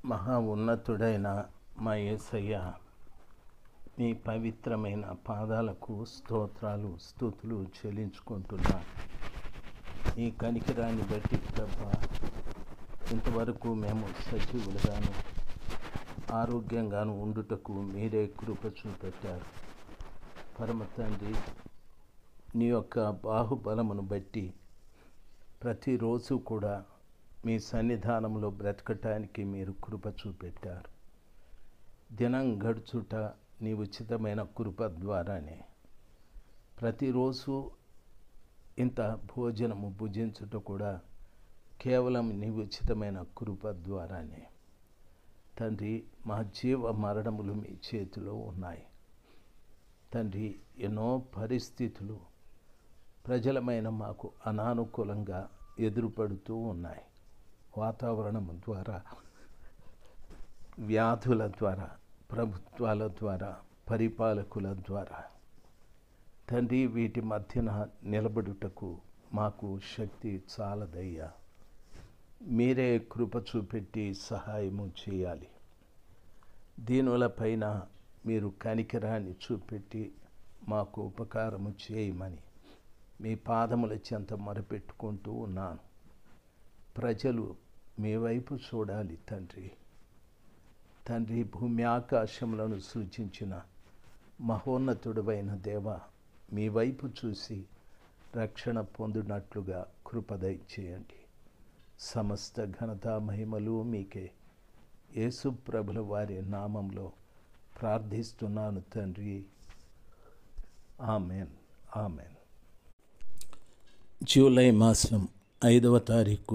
మహా ఉన్నతుడైన మా యేసయ్య, మీ పవిత్రమైన పాదాలకు స్తోత్రాలు స్తుతులు చెల్లించుకుంటున్నా. ఈ కనికరాన్ని బట్టి ప్రభా, ఇంతవరకు మేము సజీవులుగాను ఆరోగ్యంగాను ఉండుటకు మీరే కృప చూపెట్టారు. పరమ తండ్రి, నీ యొక్క బాహుబలమును బట్టి ప్రతిరోజు కూడా మీ సన్నిధానంలో బ్రతకటానికి మీరు కృప చూపెట్టారు. దినం గడుచుట నీ ఉచితమైన కృప ద్వారానే. ప్రతిరోజు ఇంత భోజనము భుజించుట కూడా కేవలం నీ ఉచితమైన కృప ద్వారానే. తండ్రి, మా జీవ మరణములు మీ చేతిలో ఉన్నాయి. తండ్రి, ఎన్నో పరిస్థితులు ప్రజలమైన మాకు అనానుకూలంగా ఎదురుపడుతూ ఉన్నాయి. వాతావరణం ద్వారా, వ్యాధుల ద్వారా, ప్రభుత్వాల ద్వారా, పరిపాలకుల ద్వారా తండ్రి, వీటి మధ్యన నిలబడుటకు మాకు శక్తి చాలదయ్యా. మీరే కృప చూపెట్టి సహాయము చేయాలి. దీనులపైన మీరు కనికరాన్ని చూపెట్టి మాకు ఉపకారము చేయమని మీ పాదముల చెంత మొరపెట్టుకుంటూ ఉన్నాను. ప్రజలు మీ వైపు చూడాలి తండ్రి. తండ్రి, భూమి ఆకాశములను సృజించిన మహోన్నతుడైన దేవ, మీ వైపు చూసి రక్షణ పొందినట్లుగా కృప దయచేయండి. సమస్త ఘనత మహిమలు మీకే. యేసు ప్రభుల వారి నామంలో ప్రార్థిస్తున్నాను తండ్రి. Amen, amen. జూలై మాసం 5వ తారీఖు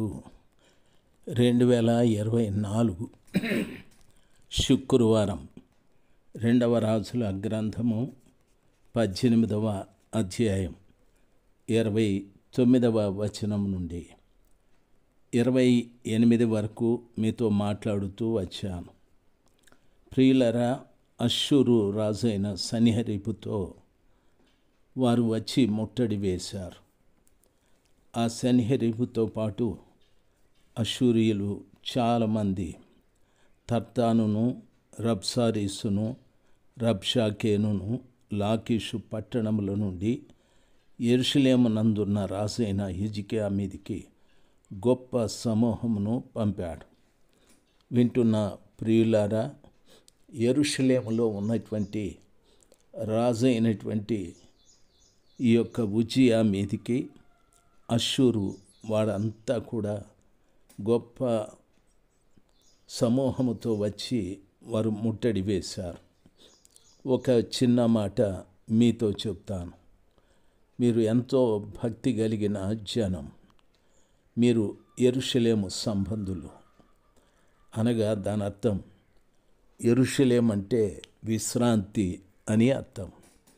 2024 శుక్రవారం. 2వ రాజుల గ్రంథము 18వ అధ్యాయం 29వ వచనం నుండి 28 వరకు మీతో మాట్లాడుతూ వచ్చాను. ప్రియులరా, అష్షూరు రాజైన సన్హెరీబుతో వారు వచ్చి ముట్టడి వేశారు. ఆ సన్హెరీబుతో పాటు అష్షూరీయులు చాలామంది తర్తానును, రబ్సారీసును, రబ్షాకేనును, లాకీషు పట్టణముల నుండి యెరూషలేము నందున్న రాజైన హిజ్కియా మీదికి గొప్ప సమూహమును పంపాడు. వింటున్న ప్రియులారా, యెరూషలేములో ఉన్నటువంటి రాజు అయినటువంటి ఈ యొక్క ఉజ్జియా మీదికి అష్షూరు వాడంతా కూడా గొప్ప సమూహముతో వచ్చి వారు ముట్టడి వేశారు. ఒక చిన్న మాట మీతో చెప్తాను. మీరు ఎంతో భక్తి కలిగిన జనం. మీరు యెరూషలేము సంబంధులు. అనగా దాని అర్థం, యెరూషలేం అంటే విశ్రాంతి అని అర్థం.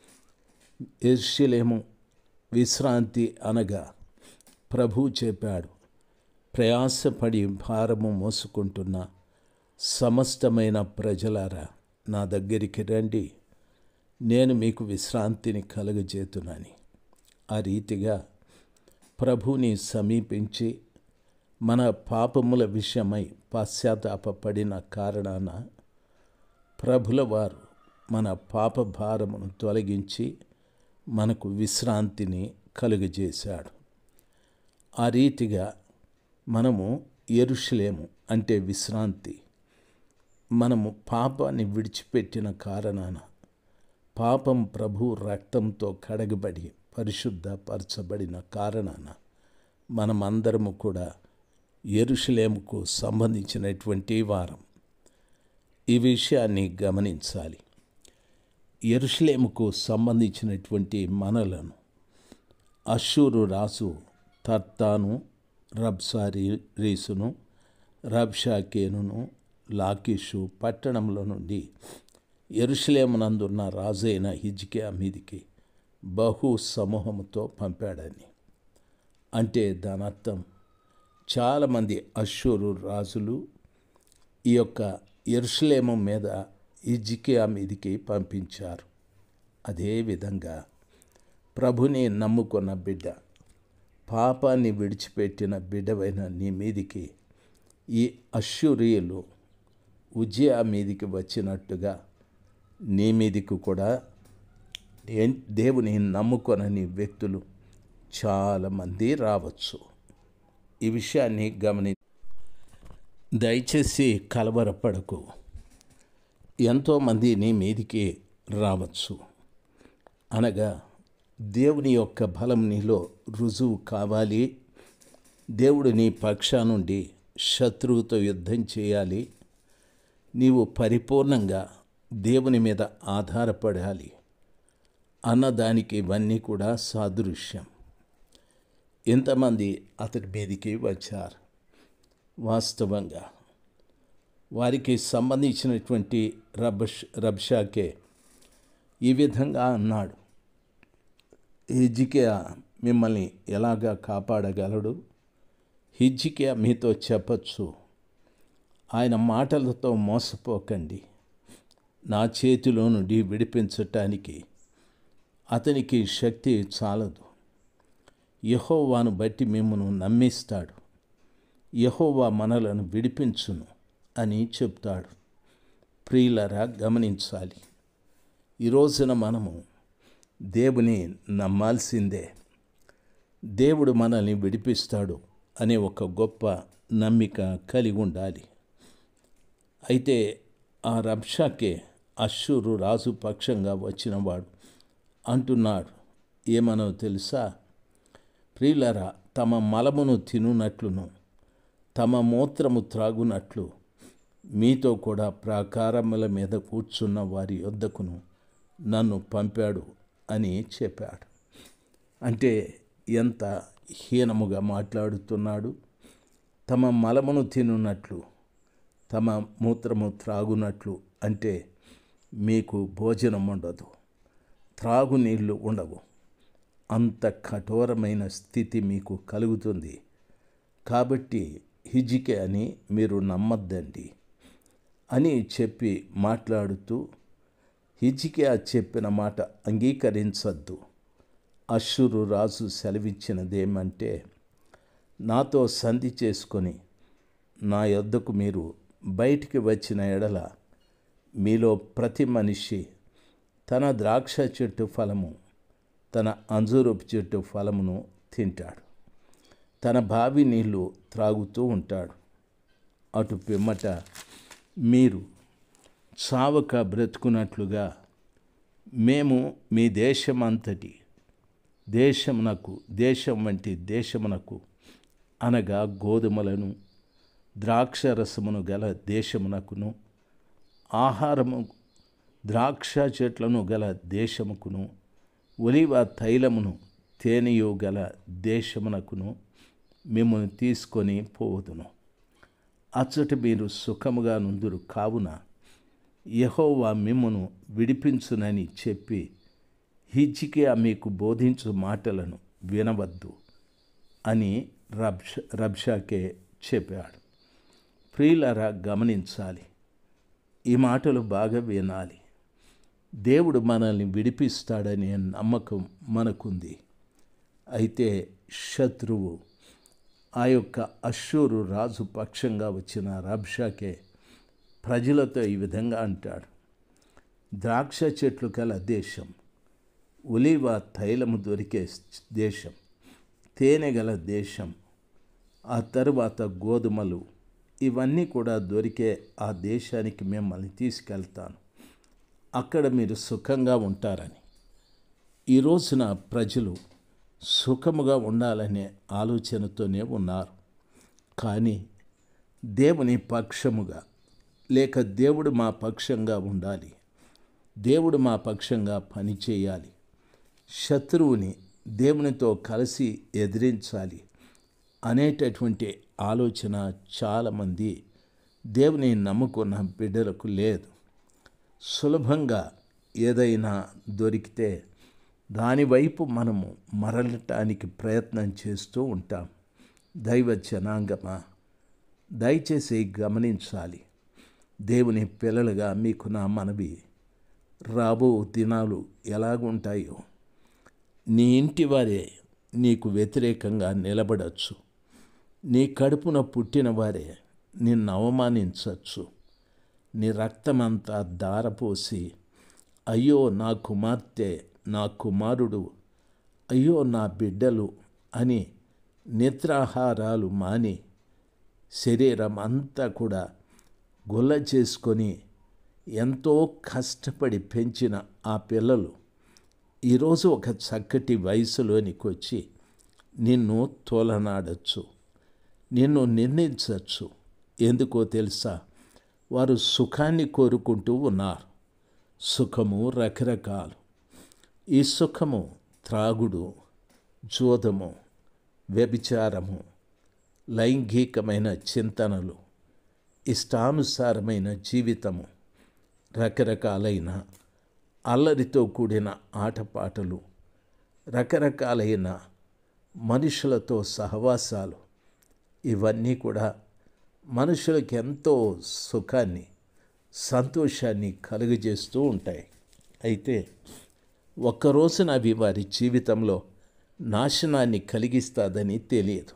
యెరూషలేము విశ్రాంతి అనగా ప్రభు చెప్పాడు, ప్రయాసపడి భారము మోసుకుంటున్న సమస్తమైన ప్రజలారా, నా దగ్గరికి రండి, నేను మీకు విశ్రాంతిని కలుగజేతునని. ఆ రీతిగా ప్రభుని సమీపించి మన పాపముల విషయమై పశ్చాత్తాపపడిన కారణాన ప్రభుల వారు మన పాప భారమును తొలగించి మనకు విశ్రాంతిని కలుగజేశాడు. ఆ రీతిగా మనము యెరూషలేము అంటే విశ్రాంతి. మనము పాపాన్ని విడిచిపెట్టిన కారణాన, పాపం ప్రభు రక్తంతో కడగబడి పరిశుద్ధపరచబడిన కారణాన మనమందరము కూడా యెరూషలేముకు సంబంధించినటువంటి వారం. ఈ విషయాన్ని గమనించాలి. యెరూషలేముకు సంబంధించినటువంటి మనలను అష్షూరు రాజు తర్తాను, రబ్సారీసును, రబ్షాకేనును, లాకీషు పట్టణంలో నుండి యెరూషలేమునందున్న రాజైన హిజ్కియా మీదికి బహు సమూహముతో పంపాడని. అంటే దాని అర్థం, చాలామంది అష్షూరు రాజులు ఈ యొక్క యెరూషలేము మీద హిజ్కియా మీదికి పంపించారు. అదేవిధంగా ప్రభుని నమ్ముకున్న బిడ్డ, పాపాన్ని విడిచిపెట్టిన బిడ్డవైన నీ మీదికి ఈ అష్షూరీయులు ఉజ్జియా మీదికి వచ్చినట్టుగా నీ మీదికి కూడా దేవుని నమ్ముకొనని వ్యక్తులు చాలామంది రావచ్చు. ఈ విషయాన్ని దయచేసి కలవరపడకు. ఎంతోమంది నీ మీదికి రావచ్చు. అనగా దేవుని యొక్క బలం నీలో రుజువు కావాలి. దేవుడు నీ పక్షా నుండి శత్రువుతో యుద్ధం చేయాలి. నీవు పరిపూర్ణంగా దేవుని మీద ఆధారపడాలి అన్నదానికి ఇవన్నీ కూడా సాదృశ్యం. ఎంతమంది అతడి మీదికి వచ్చారు. వాస్తవంగా వారికి సంబంధించినటువంటి రబ్షాకే ఈ విధంగా అన్నాడు, హిజ్కియా మిమ్మల్ని ఎలాగా కాపాడగలడు? హిజ్కియా మీతో చెప్పచ్చు, ఆయన మాటలతో మోసపోకండి. నా చేతిలో నుండి విడిపించటానికి అతనికి శక్తి చాలదు. యెహోవాను బట్టి మిమ్మను నమ్మిస్తాడు. యెహోవా మనలను విడిపించును అని చెప్తాడు. ప్రియులరా, గమనించాలి. ఈ రోజున మనము దేవుని నమ్మాల్సిందే. దేవుడు మనల్ని విడిపిస్తాడు అనే ఒక గొప్ప నమ్మిక కలిగి ఉండాలి. అయితే ఆ రబ్షాకే అష్షూరు రాజు పక్షంగా వచ్చినవాడు అంటున్నాడు. ఏమనో తెలుసా? ప్రియులరా, తమ మలమును తినునట్లును తమ మూత్రము త్రాగునట్లు మీతో కూడా ప్రాకారముల మీద కూర్చున్న వారి యొద్దకును నన్ను పంపాడు అని చెప్పాడు. అంటే ఎంత హీనముగా మాట్లాడుతున్నాడు. తమ మలమును తినున్నట్లు తమ మూత్రము త్రాగునట్లు అంటే మీకు భోజనం ఉండదు, త్రాగునీళ్ళు ఉండవు. అంత కఠోరమైన స్థితి మీకు కలుగుతుంది. కాబట్టి హిజ్కియాని మీరు నమ్మద్దండి అని చెప్పి మాట్లాడుతూ, హిజ్కియా చెప్పిన మాట అంగీకరించద్దు. అష్షూరు రాజు సెలవిచ్చినదేమంటే, నాతో సంధి చేసుకొని నా యొద్దకు మీరు బయటికి వచ్చిన ఎడల మీలో ప్రతి మనిషి తన ద్రాక్ష చెట్టు ఫలము తన అంజూరపు చెట్టు ఫలమును తింటాడు, తన బావి నీళ్లు త్రాగుతూ ఉంటాడు. అటు పిమ్మట మీరు చావక బ్రతుకున్నట్లుగా మేము మీ దేశం వంటి దేశమునకు అనగా గోధుమలను ద్రాక్షరసమును గల దేశమునకును ఆహారము ద్రాక్ష చెట్లను గల దేశముకును ఒలివ తైలమును తేనెయు గల దేశమునకును మిమ్మల్ని తీసుకొని పోవదును. అచ్చట మీరు సుఖముగా నుందురు. కావున యెహోవా మిమ్మును విడిపించునని చెప్పి హిజ్కియా మీకు బోధించు మాటలను వినవద్దు అని రబ్షాకే చెప్పాడు. ప్రియులారా, గమనించాలి. ఈ మాటలు బాగా వినాలి. దేవుడు మనల్ని విడిపిస్తాడనే నమ్మకం మనకుంది. అయితే శత్రువు ఆ యొక్క అష్షూరు రాజు పక్షంగా వచ్చిన రబ్షాకే ప్రజలతో ఈ విధంగా అంటాడు, ద్రాక్ష చెట్లు గల దేశం, ఒలీవ తైలము దొరికే దేశం, తేనె గల దేశం, ఆ తరువాత గోధుమలు, ఇవన్నీ కూడా దొరికే ఆ దేశానికి మిమ్మల్ని తీసుకెళ్తాను, అక్కడ మీరు సుఖంగా ఉంటారని. ఈ రోజున ప్రజలు సుఖముగా ఉండాలనే ఆలోచనతోనే ఉన్నారు. కానీ దేవుని పక్షముగా లేక దేవుడు మా పక్షంగా ఉండాలి, దేవుడు మా పక్షంగా పనిచేయాలి, శత్రువుని దేవునితో కలిసి ఎదిరించాలి అనేటటువంటి ఆలోచన చాలామంది దేవుని నమ్ముకున్న బిడ్డలకు లేదు. సులభంగా ఏదైనా దొరికితే దానివైపు మనము మరలటానికి ప్రయత్నం చేస్తూ ఉంటాం. దైవ జనాంగమా, దయచేసి గమనించాలి. దేవుని పిల్లలుగా మీకు నా మనవి, రాబో దినాలు ఎలాగుంటాయో నీ ఇంటి వారే నీకు వ్యతిరేకంగా నిలబడచ్చు, నీ కడుపున పుట్టిన వారే నిన్ను అవమానించవచ్చు, నీ రక్తమంతా ధారపోసి, అయ్యో నా కుమార్తె, నా కుమారుడు, అయ్యో నా బిడ్డలు అని నిద్రాహారాలు మాని శరీరం అంతా కూడా గుల్ల చేసుకొని ఎంతో కష్టపడి పెంచిన ఆ పిల్లలు ఈరోజు ఒక చక్కటి వయసులోనికి వచ్చి నిన్ను తోలనాడచ్చు, నిన్ను నిందించవచ్చు. ఎందుకో తెలుసా? వారు సుఖాన్ని కోరుకుంటూ ఉన్నారు. సుఖము రకరకాలు. ఈ సుఖము త్రాగుడు, జోదము, వ్యభిచారము, లైంగికమైన చింతనలు, ఇష్టానుసారమైన జీవితము, రకరకాలైన అల్లరితో కూడిన ఆటపాటలు, రకరకాలైన మనుషులతో సహవాసాలు, ఇవన్నీ కూడా మనుషులకు ఎంతో సుఖాన్ని, సంతోషాన్ని కలుగజేస్తూ ఉంటాయి. అయితే ఒక్కరోజున అవి వారి జీవితంలో నాశనాన్ని కలిగిస్తుందని తెలియదు.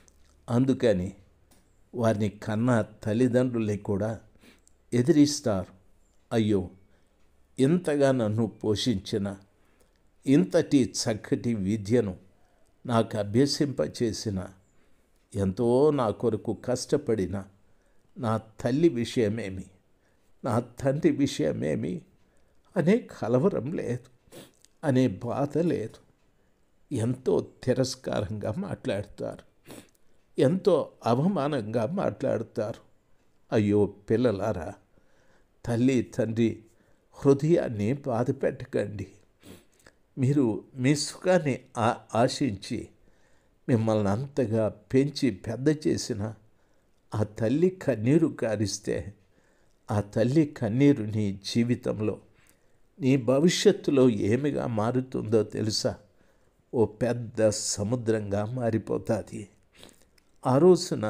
అందుకని వారిని కన్న తల్లిదండ్రుల్ని కూడా ఎదిరిస్తారు. అయ్యో, ఇంతగా నన్ను పోషించిన, ఇంతటి చక్కటి విద్యను నాకు అభ్యసింపచేసిన, ఎంతో నా కొరకు కష్టపడిన నా తల్లి విషయమేమి, నా తండ్రి విషయమేమి అనే కలవరం లేదు, అనే బాధ లేదు. ఎంతో తిరస్కారంగా మాట్లాడతారు, ఎంతో అవమానంగా మాట్లాడతారు. అయ్యో పిల్లలారా, తల్లి తండ్రి హృదయాన్ని బాధ పెట్టకండి. మీరు మీ సుఖాన్ని ఆశించి మిమ్మల్ని అంతగా పెంచి పెద్ద చేసిన ఆ తల్లి కన్నీరు కారిస్తే, ఆ తల్లి కన్నీరు నీ జీవితంలో, నీ భవిష్యత్తులో ఏమిగా మారుతుందో తెలుసా? ఓ పెద్ద సముద్రంగా మారిపోతుంది. ఆ రోజున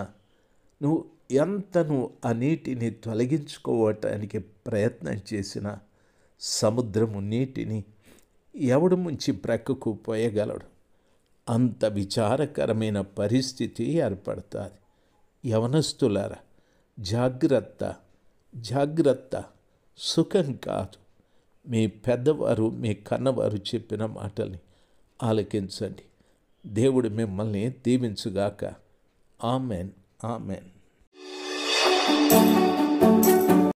నువ్వు ఆ నీటిని తొలగించుకోవటానికి ప్రయత్నం చేసినా సముద్రము నీటిని ఎవడు ముంచి ప్రక్కకు పోయగలడు? అంత విచారకరమైన పరిస్థితి ఏర్పడుతుంది. యవనస్తులారా, జాగ్రత్త, జాగ్రత్త. సుఖం కాదు. మీ పెద్దవారు, మీ కన్నవారు చెప్పిన మాటల్ని ఆలకించండి. దేవుడు మిమ్మల్ని దీవించుగాక. Amen, amen.